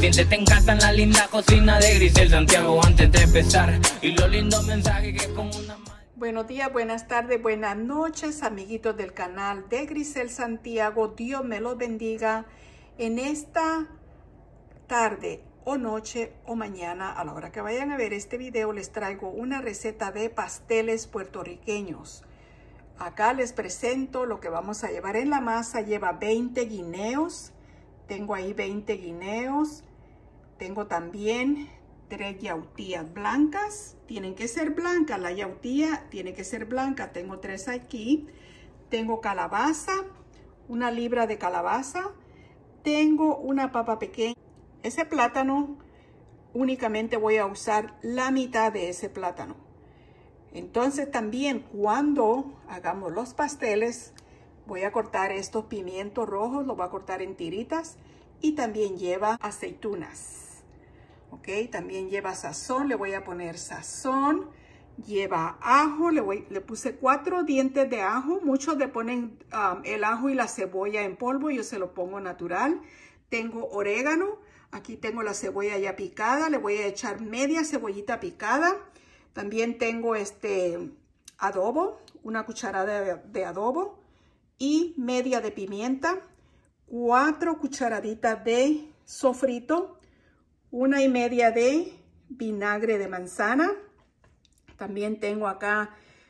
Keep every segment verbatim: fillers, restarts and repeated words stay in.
Siéntete en casa en la linda cocina de Grisel Santiago antes de empezar. Y los lindos mensajes que como una... Buenos días, buenas tardes, buenas noches, amiguitos del canal de Grisel Santiago. Dios me los bendiga en esta tarde o noche o mañana. A la hora que vayan a ver este video, les traigo una receta de pasteles puertorriqueños. Acá les presento lo que vamos a llevar en la masa. Lleva veinte guineos. Tengo ahí veinte guineos. Tengo también tres yautías blancas. Tienen que ser blancas. La yautía tiene que ser blanca. Tengo tres aquí. Tengo calabaza. Una libra de calabaza. Tengo una papa pequeña. Ese plátano, únicamente voy a usar la mitad de ese plátano. Entonces también cuando hagamos los pasteles, voy a cortar estos pimientos rojos, los voy a cortar en tiritas. Y también lleva aceitunas. Ok, también lleva sazón, le voy a poner sazón. Lleva ajo, le, voy, le puse cuatro dientes de ajo. Muchos le ponen um, el ajo y la cebolla en polvo, yo se lo pongo natural. Tengo orégano, aquí tengo la cebolla ya picada, le voy a echar media cebollita picada. También tengo este adobo, una cucharada de, de adobo y media de pimienta, cuatro cucharaditas de sofrito, una y media de vinagre de manzana. También tengo acá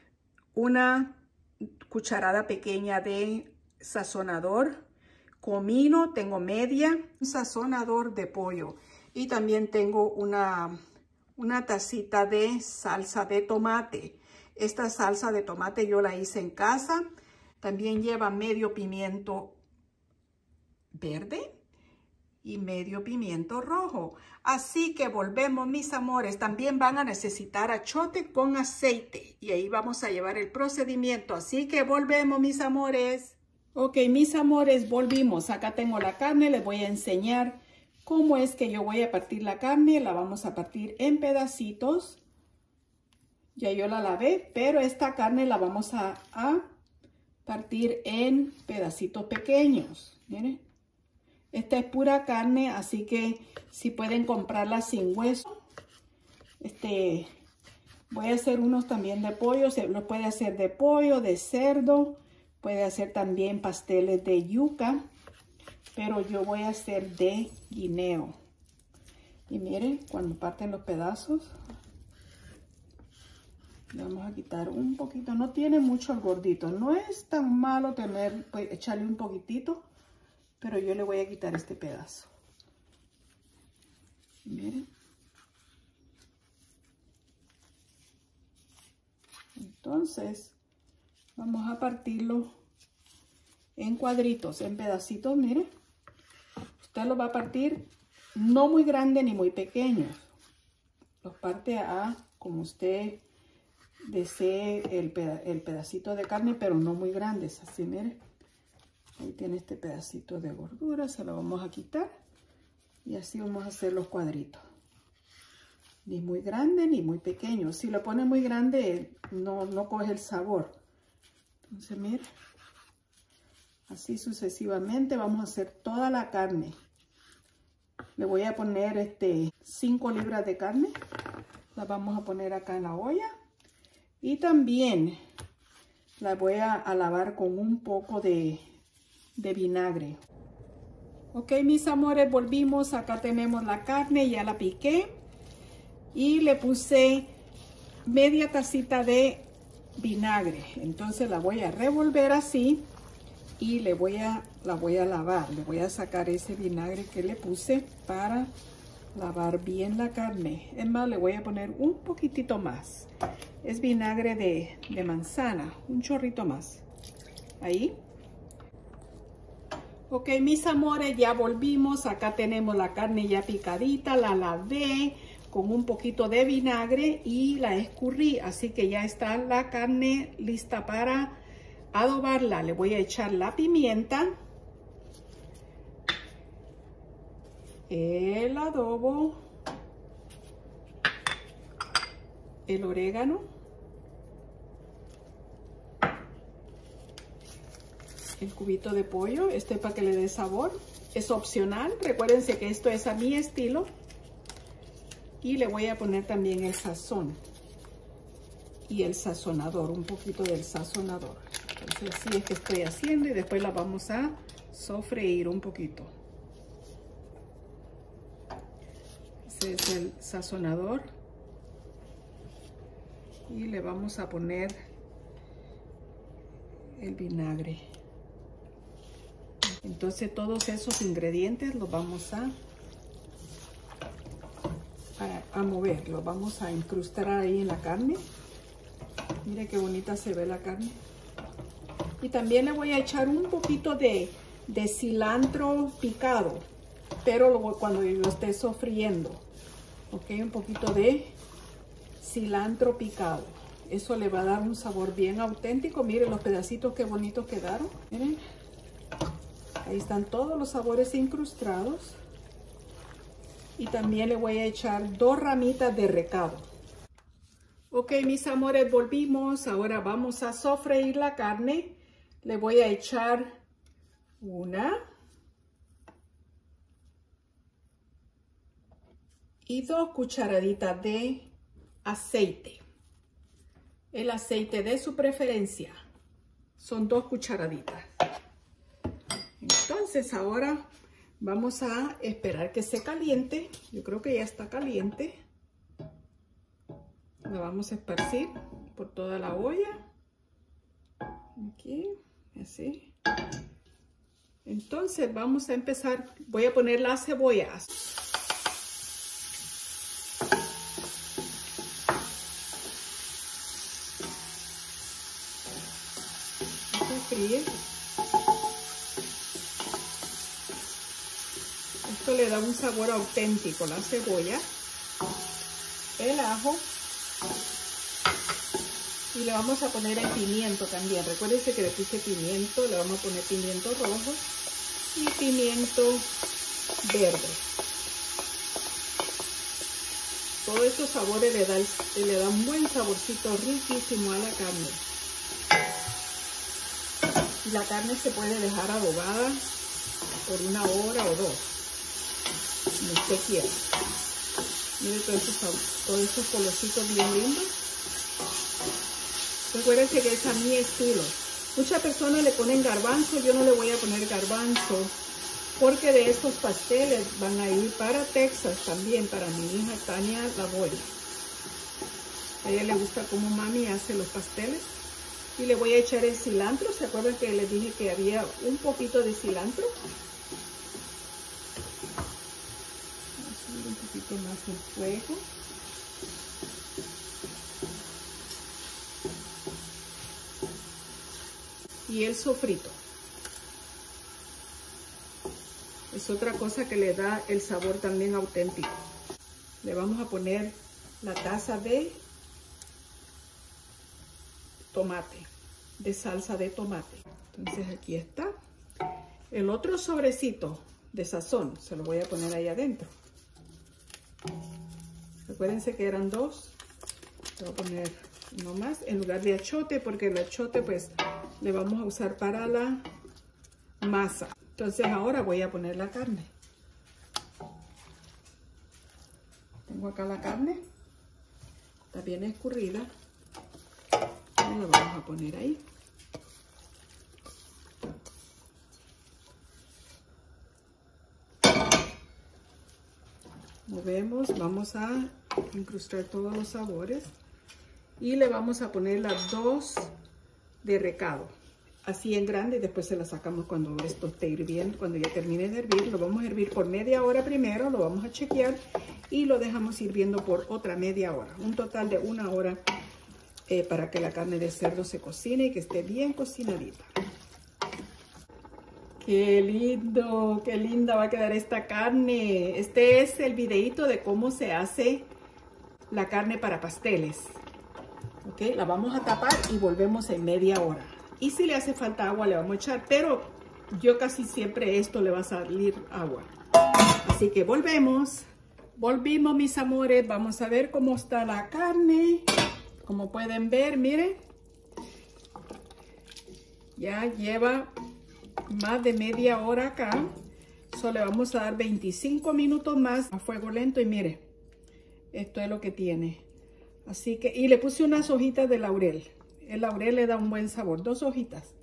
una cucharada pequeña de sazonador, comino, tengo media, un sazonador de pollo y también tengo una... una tacita de salsa de tomate. Esta salsa de tomate yo la hice en casa. También lleva medio pimiento verde y medio pimiento rojo. Así que volvemos, mis amores. También van a necesitar achote con aceite. Y ahí vamos a llevar el procedimiento. Así que volvemos, mis amores. Ok, mis amores, volvimos. Acá tengo la carne. Les voy a enseñar cómo es que yo voy a partir la carne. La vamos a partir en pedacitos. Ya yo la lavé, pero esta carne la vamos a, a partir en pedacitos pequeños. Miren, esta es pura carne, así que si pueden comprarla sin hueso. Este, voy a hacer unos también de pollo. Se los puede hacer de pollo, de cerdo. Puede hacer también pasteles de yuca. Pero yo voy a hacer de guineo. Y miren, cuando parten los pedazos, le vamos a quitar un poquito. No tiene mucho el gordito. No es tan malo tener, pues, echarle un poquitito. Pero yo le voy a quitar este pedazo. Miren. Entonces, vamos a partirlo en cuadritos, en pedacitos, miren. Usted lo va a partir no muy grande ni muy pequeño. Los parte a como usted desee el, peda el pedacito de carne, pero no muy grandes. Así, miren. Ahí tiene este pedacito de gordura, se lo vamos a quitar. Y así vamos a hacer los cuadritos. Ni muy grande ni muy pequeño. Si lo pone muy grande, no, no coge el sabor. Entonces, miren. Así sucesivamente vamos a hacer toda la carne. Le voy a poner este cinco libras de carne. La vamos a poner acá en la olla. Y también la voy a, a lavar con un poco de, de vinagre. Ok, mis amores, volvimos. Acá tenemos la carne, ya la piqué. Y le puse media tacita de vinagre. Entonces la voy a revolver así. Y le voy a, la voy a lavar. Le voy a sacar ese vinagre que le puse para lavar bien la carne. Es más, le voy a poner un poquitito más. Es vinagre de, de manzana. Un chorrito más. Ahí. Ok, mis amores, ya volvimos. Acá tenemos la carne ya picadita. La lavé con un poquito de vinagre y la escurrí. Así que ya está la carne lista para adobarla. Le voy a echar la pimienta, el adobo, el orégano, el cubito de pollo, este para que le dé sabor, es opcional. Recuérdense que esto es a mi estilo. Y le voy a poner también el sazón y el sazonador, un poquito del sazonador. Entonces así es que estoy haciendo y después la vamos a sofreír un poquito. Ese es el sazonador. Y le vamos a poner el vinagre. Entonces todos esos ingredientes los vamos a, a, a mover, los vamos a incrustar ahí en la carne. Mire qué bonita se ve la carne. Y también le voy a echar un poquito de, de cilantro picado, pero luego cuando yo lo esté sofriendo. Ok, un poquito de cilantro picado. Eso le va a dar un sabor bien auténtico. Miren los pedacitos qué bonitos quedaron. Miren. Ahí están todos los sabores incrustados. Y también le voy a echar dos ramitas de recado. Ok, mis amores, volvimos. Ahora vamos a sofreír la carne. Le voy a echar una y dos cucharaditas de aceite. El aceite de su preferencia. Son dos cucharaditas. Entonces ahora vamos a esperar que se caliente. Yo creo que ya está caliente. La vamos a esparcir por toda la olla. Aquí, así. Entonces vamos a empezar. Voy a poner las cebollas. Fríe. Esto le da un sabor auténtico, la cebolla, el ajo y le vamos a poner el pimiento también. Recuérdense que le puse pimiento, le vamos a poner pimiento rojo y pimiento verde. Todos estos sabores le dan, le dan un buen saborcito riquísimo a la carne. Y la carne se puede dejar adobada por una hora o dos, como usted quiera. Mire todos esos, todos esos colorcitos bien lindos. Recuérdense que es a mi estilo. Muchas personas le ponen garbanzo, yo no le voy a poner garbanzo, porque de estos pasteles van a ir para Texas también, para mi hija Tania Lavoya. A ella le gusta cómo mami hace los pasteles. Y le voy a echar el cilantro. ¿Se acuerdan que les dije que había un poquito de cilantro? Vamos a subir un poquito más el fuego. Y el sofrito. Es otra cosa que le da el sabor también auténtico. Le vamos a poner la taza de tomate, de salsa de tomate. Entonces aquí está. El otro sobrecito de sazón se lo voy a poner ahí adentro. Recuérdense que eran dos. Voy a poner uno más en lugar de achote, porque el achote pues le vamos a usar para la masa. Entonces ahora voy a poner la carne. Tengo acá la carne. Está bien escurrida. Y la vamos a poner ahí. Movemos, vamos a incrustar todos los sabores y le vamos a poner las dos de recado, así en grande, y después se las sacamos cuando esto esté hirviendo, cuando ya termine de hervir. Lo vamos a hervir por media hora primero, lo vamos a chequear y lo dejamos hirviendo por otra media hora, un total de una hora eh, para que la carne de cerdo se cocine y que esté bien cocinadita. ¡Qué lindo! ¡Qué linda va a quedar esta carne! Este es el videito de cómo se hace la carne para pasteles. ¿Ok? La vamos a tapar y volvemos en media hora. Y si le hace falta agua, le vamos a echar. Pero yo casi siempre esto le va a salir agua. Así que volvemos. Volvimos, mis amores. Vamos a ver cómo está la carne. Como pueden ver, miren. Ya lleva más de media hora acá. So, le vamos a dar veinticinco minutos más a fuego lento y mire, esto es lo que tiene. Así que, y le puse unas hojitas de laurel. El laurel le da un buen sabor, dos hojitas.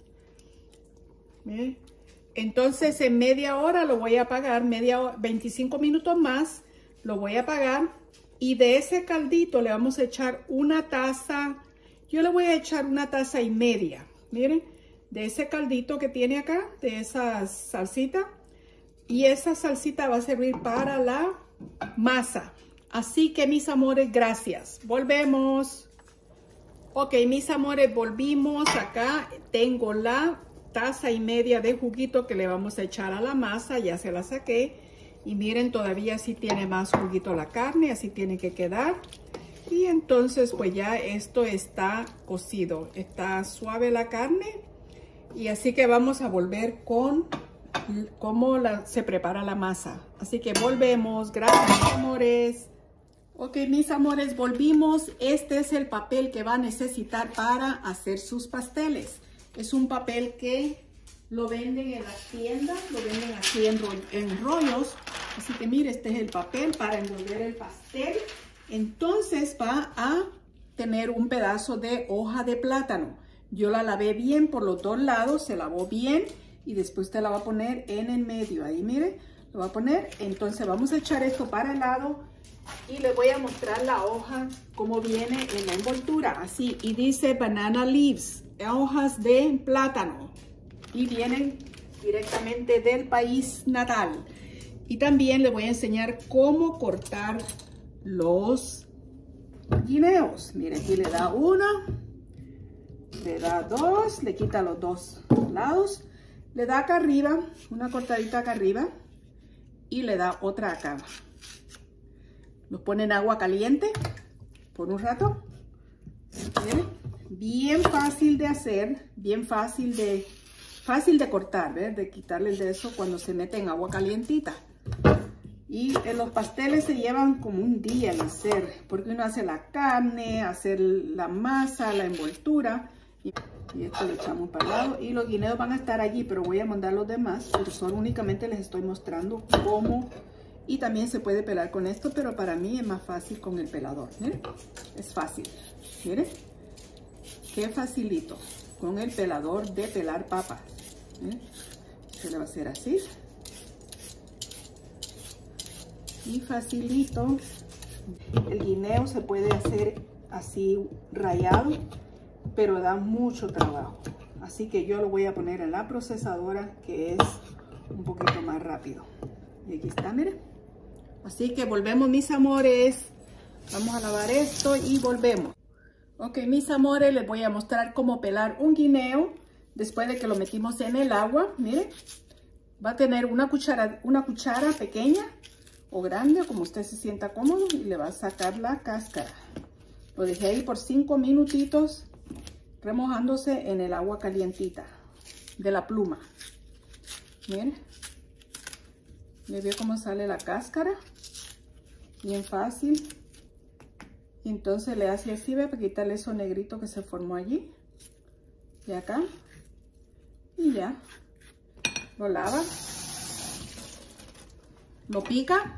¿Mire? Entonces en media hora lo voy a apagar, media hora, veinticinco minutos más, lo voy a apagar. Y de ese caldito le vamos a echar una taza, yo le voy a echar una taza y media. Miren, de ese caldito que tiene acá, de esa salsita. Y esa salsita va a servir para la masa. Así que mis amores, gracias. Volvemos. Ok, mis amores, volvimos. Acá tengo la taza y media de juguito que le vamos a echar a la masa. Ya se la saqué. Y miren, todavía sí tiene más juguito la carne. Así tiene que quedar. Y entonces pues ya esto está cocido. Está suave la carne. Y así que vamos a volver con cómo la, se prepara la masa. Así que volvemos. Gracias, amores. Ok, mis amores, volvimos. Este es el papel que va a necesitar para hacer sus pasteles. Es un papel que lo venden en las tiendas, lo venden así en, ro en rollos. Así que mire, este es el papel para envolver el pastel. Entonces va a tener un pedazo de hoja de plátano. Yo la lavé bien por los dos lados, se lavó bien y después te la va a poner en el medio. Ahí mire, lo va a poner. Entonces vamos a echar esto para el lado. Y les voy a mostrar la hoja, como viene en la envoltura, así, y dice banana leaves, hojas de plátano, y vienen directamente del país natal. Y también les voy a enseñar cómo cortar los guineos. Miren, aquí le da una, le da dos, le quita los dos lados, le da acá arriba, una cortadita acá arriba, y le da otra acá. Los pone en agua caliente por un rato. ¿Miren? Bien fácil de hacer, bien fácil de, fácil de cortar, ¿ves? De quitarle el de eso cuando se mete en agua calientita. Y en los pasteles se llevan como un día en hacer, porque uno hace la carne, hacer la masa, la envoltura. Y, y esto lo echamos para el lado. Y los guineos van a estar allí, pero voy a mandar los demás. Pero solo únicamente les estoy mostrando cómo. Y también se puede pelar con esto, pero para mí es más fácil con el pelador. ¿Miren? Es fácil. Miren. Qué facilito. Con el pelador de pelar papas. ¿Miren? Se le va a hacer así. Y facilito. El guineo se puede hacer así rallado, pero da mucho trabajo. Así que yo lo voy a poner en la procesadora, que es un poquito más rápido. Y aquí está, miren. Así que volvemos, mis amores. Vamos a lavar esto y volvemos. Ok, mis amores, les voy a mostrar cómo pelar un guineo después de que lo metimos en el agua. Miren, va a tener una cuchara, una cuchara pequeña o grande, como usted se sienta cómodo, y le va a sacar la cáscara. Lo dejé ahí por cinco minutitos remojándose en el agua calientita de la pluma. Miren. ¿Le veo cómo sale la cáscara? Bien fácil. Y entonces le hace así, ve, para quitarle eso negrito que se formó allí. Y acá. Y ya. Lo lava. Lo pica.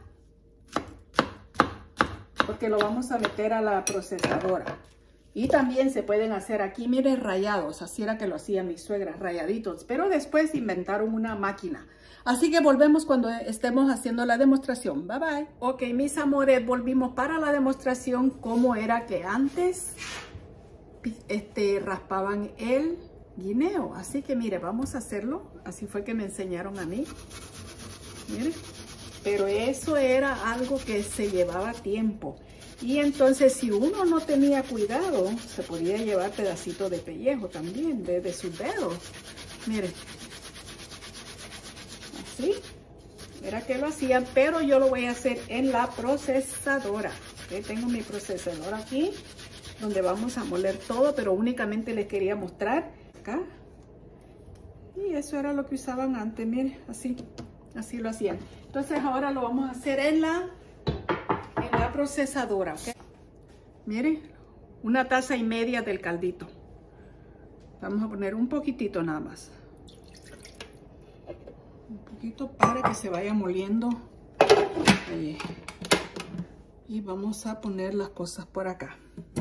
Porque lo vamos a meter a la procesadora. Y también se pueden hacer aquí, miren, rayados. Así era que lo hacían mis suegras, rayaditos. Pero después inventaron una máquina. Así que volvemos cuando estemos haciendo la demostración. Bye, bye. Ok, mis amores, volvimos para la demostración. Cómo era que antes este, raspaban el guineo. Así que, mire, vamos a hacerlo. Así fue que me enseñaron a mí. Mire. Pero eso era algo que se llevaba tiempo. Y entonces si uno no tenía cuidado, se podía llevar pedacitos de pellejo también, de, de sus dedos. Miren. Así. Era que lo hacían, pero yo lo voy a hacer en la procesadora. ¿Okay? Tengo mi procesadora aquí, donde vamos a moler todo, pero únicamente les quería mostrar acá. Y eso era lo que usaban antes, miren, así. Así lo hacían. Entonces ahora lo vamos a hacer en la... la procesadora, ¿ok? Miren, una taza y media del caldito. Vamos a poner un poquitito nada más. Un poquito para que se vaya moliendo. Ahí. Y vamos a poner las cosas por acá.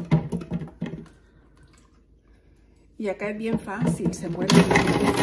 Y acá es bien fácil, se muele bien.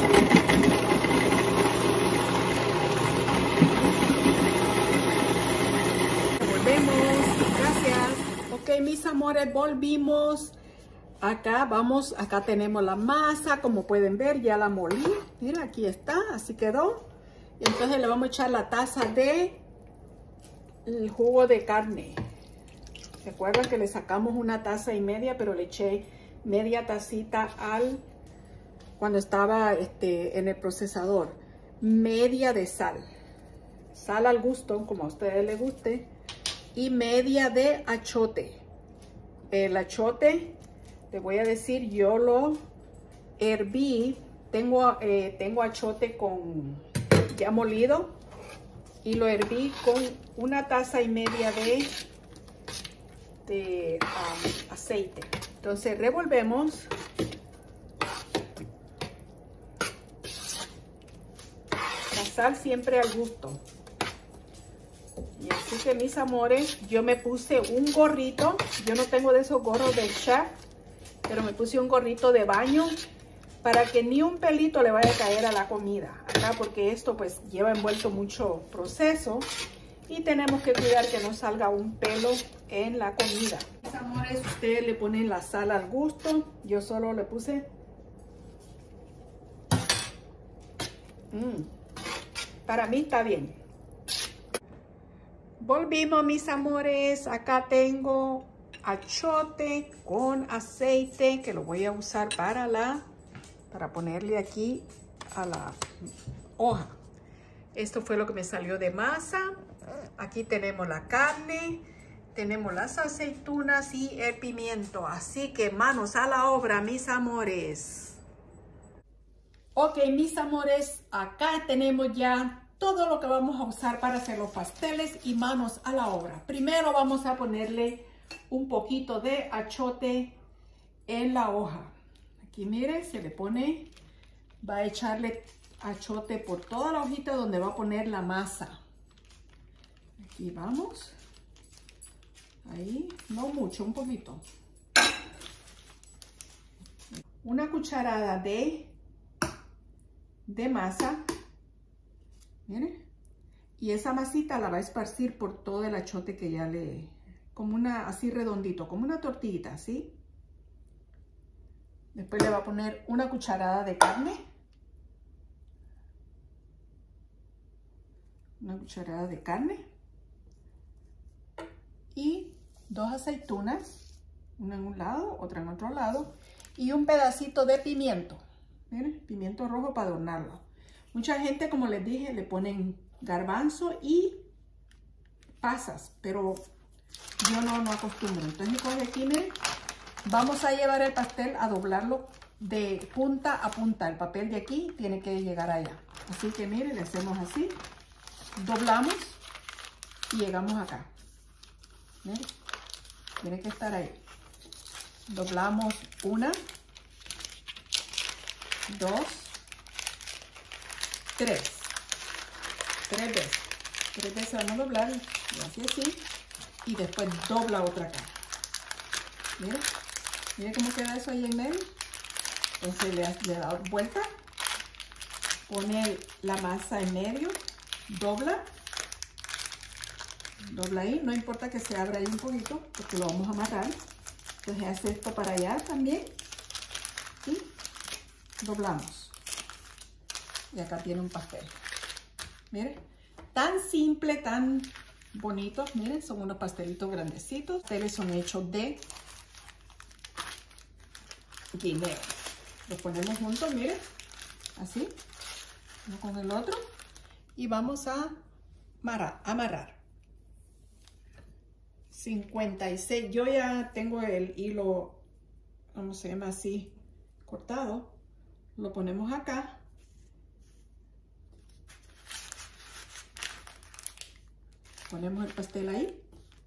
Volvemos, gracias. Ok, mis amores, volvimos. Acá vamos, acá tenemos la masa, como pueden ver, ya la molí. Mira, aquí está, así quedó. Entonces le vamos a echar la taza de el jugo de carne. ¿Se acuerdan que le sacamos una taza y media, pero le eché media tacita al cuando estaba este, en el procesador? Media de sal. Sal al gusto, como a ustedes les guste. Y media de achote. El achote, te voy a decir, yo lo herví. Tengo, eh, tengo achote con ya molido. Y lo herví con una taza y media de, de um, aceite. Entonces revolvemos. La sal siempre al gusto. Y así que mis amores, yo me puse un gorrito. Yo no tengo de esos gorros de chef, pero me puse un gorrito de baño para que ni un pelito le vaya a caer a la comida. Acá porque esto pues lleva envuelto mucho proceso y tenemos que cuidar que no salga un pelo en la comida. Mis amores, ustedes le ponen la sal al gusto. Yo solo le puse. Mm. Para mí está bien. Volvimos, mis amores. Acá tengo achote con aceite que lo voy a usar para la para ponerle aquí a la hoja. Esto fue lo que me salió de masa. Aquí tenemos la carne, tenemos las aceitunas y el pimiento. Así que manos a la obra, mis amores. Ok, mis amores, acá tenemos ya todo lo que vamos a usar para hacer los pasteles y manos a la obra. Primero vamos a ponerle un poquito de achote en la hoja. Aquí mire, se le pone, va a echarle achote por toda la hojita donde va a poner la masa. Aquí vamos. Ahí, no mucho, un poquito. Una cucharada de, de masa. Miren. Y esa masita la va a esparcir por todo el achote que ya le, como una, así redondito, como una tortillita, ¿sí? Después le va a poner una cucharada de carne. Una cucharada de carne. Y dos aceitunas. Una en un lado, otra en otro lado. Y un pedacito de pimiento. Miren, pimiento rojo para adornarlo. Mucha gente, como les dije, le ponen garbanzo y pasas. Pero yo no, no acostumbro. Entonces, coge aquí, miren. Vamos a llevar el pastel a doblarlo de punta a punta. El papel de aquí tiene que llegar allá. Así que miren, le hacemos así. Doblamos y llegamos acá. Miren, tiene que estar ahí. Doblamos una, dos, tres. Tres veces. Tres veces vamos a doblar. Y así así. Y después dobla otra acá. Miren. Miren cómo queda eso ahí en medio. Entonces le, le da vuelta. Pone la masa en medio. Dobla. Dobla ahí. No importa que se abra ahí un poquito porque lo vamos a amarrar. Entonces hace esto para allá también. Y doblamos. Y acá tiene un pastel. Miren. Tan simple, tan bonitos. Miren, son unos pastelitos grandecitos. Los pasteles son hechos de guineo. Los ponemos juntos, miren, así, uno con el otro, y vamos a amarrar, amarrar. cincuenta y seis, yo ya tengo el hilo, ¿cómo se llama? Así, cortado. Lo ponemos acá. Ponemos el pastel ahí.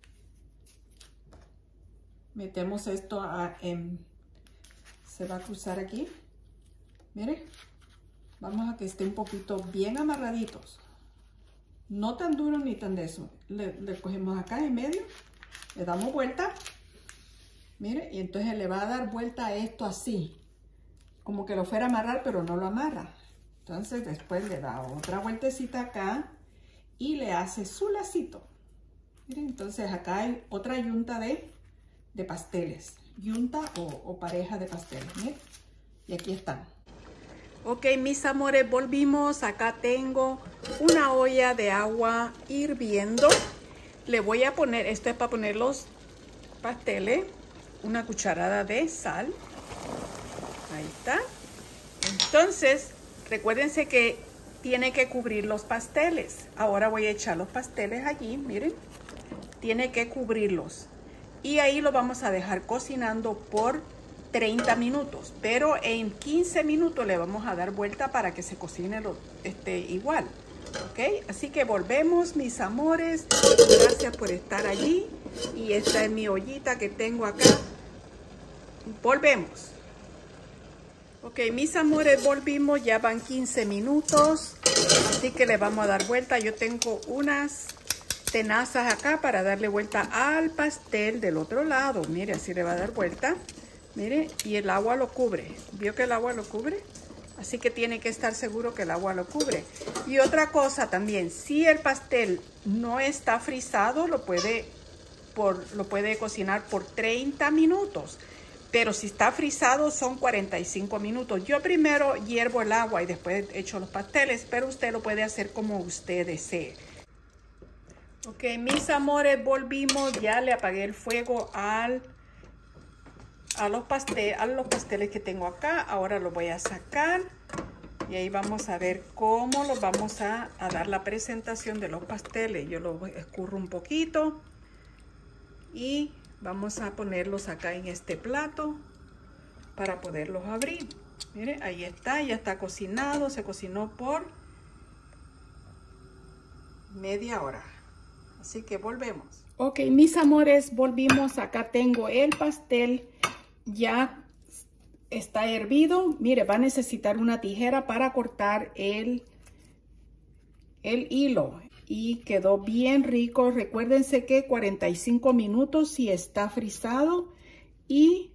Metemos esto a, en... se va a cruzar aquí. Miren, Vamos a que esté un poquito bien amarraditos. No tan duro ni tan de eso. Le, le cogemos acá en medio, le damos vuelta. Mire, y entonces le va a dar vuelta a esto así. Como que lo fuera a amarrar, pero no lo amarra. Entonces después le da otra vueltecita acá y le hace su lacito. Miren, entonces acá hay otra yunta de, de pasteles. Yunta o, o pareja de pasteles. Miren, y aquí están. Ok, mis amores, volvimos. Acá tengo una olla de agua hirviendo. Le voy a poner, esto es para poner los pasteles, una cucharada de sal. Ahí está. Entonces, recuérdense que tiene que cubrir los pasteles. Ahora voy a echar los pasteles allí, miren. Tiene que cubrirlos. Y ahí lo vamos a dejar cocinando por treinta minutos, pero en quince minutos le vamos a dar vuelta para que se cocine lo, este, igual, ¿ok? Así que volvemos, mis amores. Gracias por estar allí. Y esta es mi ollita que tengo acá. Volvemos. Ok, mis amores, volvimos. Ya van quince minutos, así que le vamos a dar vuelta. Yo tengo unas tenazas acá para darle vuelta al pastel del otro lado. Mire, así le va a dar vuelta. Mire, y el agua lo cubre. ¿Vio que el agua lo cubre? Así que tiene que estar seguro que el agua lo cubre. Y otra cosa también, si el pastel no está frisado, lo puede, por, lo puede cocinar por treinta minutos. Pero si está frisado, son cuarenta y cinco minutos. Yo primero hiervo el agua y después echo los pasteles, pero usted lo puede hacer como usted desee. Ok, mis amores, volvimos. Ya le apagué el fuego al... A los, pastel, a los pasteles que tengo acá. Ahora los voy a sacar y ahí vamos a ver cómo los vamos a, a dar la presentación de los pasteles. Yo los escurro un poquito y vamos a ponerlos acá en este plato para poderlos abrir. Mire, ahí está, ya está cocinado. Se cocinó por media hora. Así que volvemos. Ok, mis amores, volvimos. Acá tengo el pastel. Ya está hervido. Mire, va a necesitar una tijera para cortar el, el hilo. Y quedó bien rico. Recuérdense que cuarenta y cinco minutos si está frisado y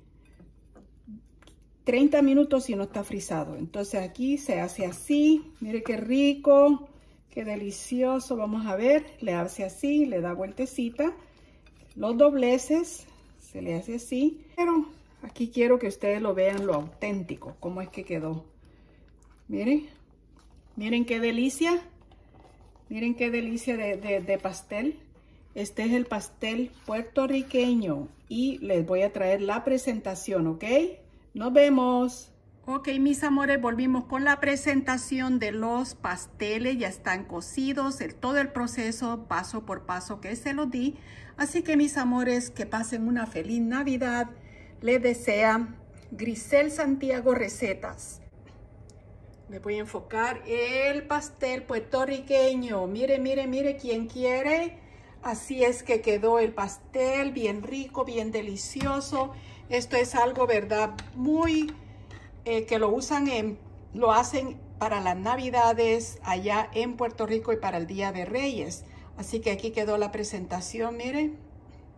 treinta minutos si no está frisado. Entonces aquí se hace así. Mire qué rico, qué delicioso. Vamos a ver, le hace así, le da vueltecita. Los dobleces se le hace así. Pero aquí quiero que ustedes lo vean lo auténtico, cómo es que quedó. Miren, miren qué delicia. Miren qué delicia de, de, de pastel. Este es el pastel puertorriqueño y les voy a traer la presentación, ¿ok? Nos vemos. Ok, mis amores, volvimos con la presentación de los pasteles. Ya están cocidos, el, todo el proceso paso por paso que se los di. Así que, mis amores, que pasen una feliz Navidad. Les desea Grisel Santiago Recetas. Me voy a enfocar el pastel puertorriqueño. Mire, mire, mire, ¿quién quiere? Así es que quedó el pastel, bien rico, bien delicioso. Esto es algo, ¿verdad? Muy, eh, que lo usan, en, lo hacen para las Navidades allá en Puerto Rico y para el Día de Reyes. Así que aquí quedó la presentación, miren.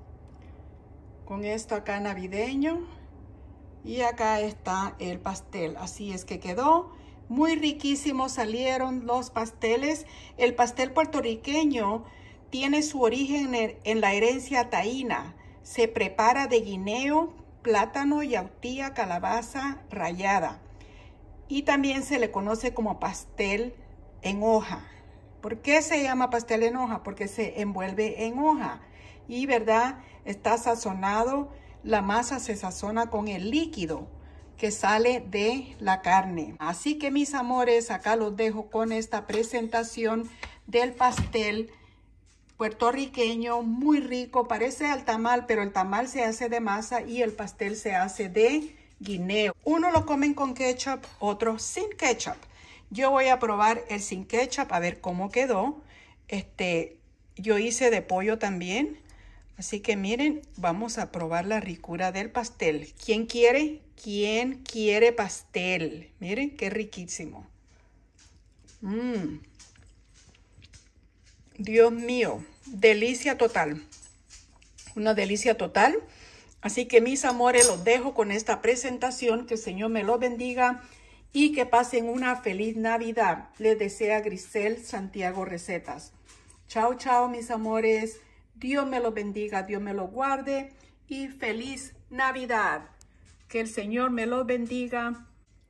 Con esto acá navideño. Y acá está el pastel. Así es que quedó. Muy riquísimos salieron los pasteles. El pastel puertorriqueño tiene su origen en la herencia taína. Se prepara de guineo, plátano, yautía, calabaza rallada. Y también se le conoce como pastel en hoja. ¿Por qué se llama pastel en hoja? Porque se envuelve en hoja. Y, ¿verdad? Está sazonado. La masa se sazona con el líquido que sale de la carne. Así que, mis amores, acá los dejo con esta presentación del pastel puertorriqueño, muy rico. Parece al tamal, pero el tamal se hace de masa y el pastel se hace de guineo. Uno lo comen con ketchup, otro sin ketchup. Yo voy a probar el sin ketchup a ver cómo quedó. Este, yo hice de pollo también. Así que miren, vamos a probar la ricura del pastel. ¿Quién quiere? ¿Quién quiere pastel? Miren, qué riquísimo. Mmm. Dios mío, delicia total. Una delicia total. Así que mis amores, los dejo con esta presentación. Que el Señor me los bendiga y que pasen una feliz Navidad. Les desea Grisel Santiago Recetas. Chao, chao, mis amores. Dios me los bendiga, Dios me los guarde y feliz Navidad. Que el Señor me los bendiga.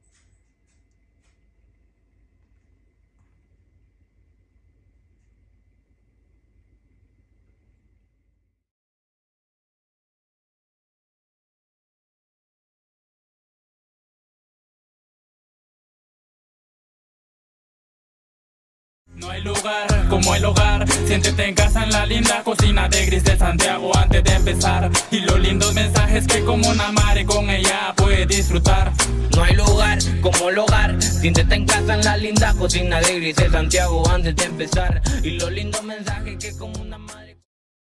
No hay lugar como el hogar, siéntete en casa en la linda cocina de Grisel Santiago antes de empezar. Y los lindos mensajes que como una madre con ella puede disfrutar. No hay lugar como el hogar, siéntete en casa en la linda cocina de Grisel Santiago antes de empezar. Y los lindos mensajes que como una madre